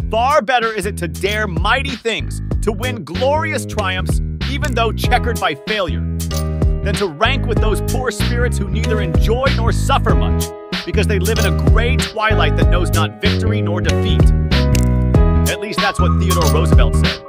Far better is it to dare mighty things, to win glorious triumphs, even though checkered by failure, than to rank with those poor spirits who neither enjoy nor suffer much, because they live in a gray twilight that knows not victory nor defeat. At least that's what Theodore Roosevelt said.